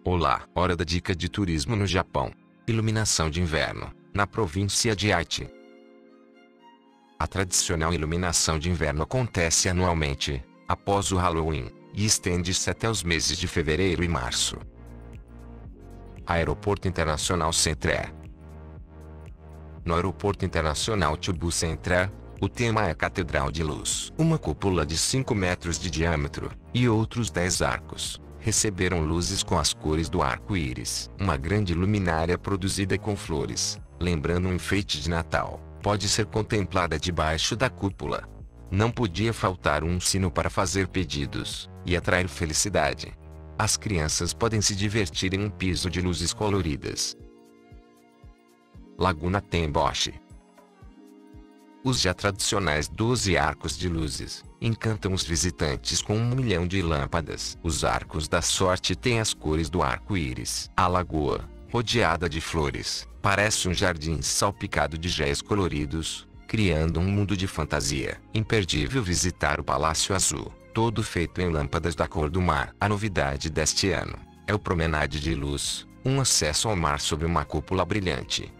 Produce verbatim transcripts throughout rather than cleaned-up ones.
Olá, hora da dica de turismo no Japão. Iluminação de inverno, na província de Aichi. A tradicional iluminação de inverno acontece anualmente, após o Halloween, e estende-se até os meses de fevereiro e março. Aeroporto Internacional Centré. No Aeroporto Internacional Chubu Centré, o tema é Catedral de Luz. Uma cúpula de cinco metros de diâmetro, e outros dez arcos, receberam luzes com as cores do arco-íris. Uma grande luminária produzida com flores, lembrando um enfeite de Natal, pode ser contemplada debaixo da cúpula. Não podia faltar um sino para fazer pedidos, e atrair felicidade. As crianças podem se divertir em um piso de luzes coloridas. Laguna Temboshi. Os já tradicionais doze arcos de luzes encantam os visitantes com um milhão de lâmpadas. Os arcos da sorte têm as cores do arco-íris. A lagoa, rodeada de flores, parece um jardim salpicado de géis coloridos, criando um mundo de fantasia. Imperdível visitar o Palácio Azul, todo feito em lâmpadas da cor do mar. A novidade deste ano é o Promenade de Luz, um acesso ao mar sob uma cúpula brilhante.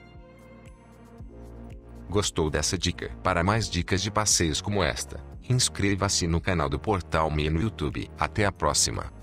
Gostou dessa dica? Para mais dicas de passeios como esta, inscreva-se no canal do Portal Me no YouTube. Até a próxima!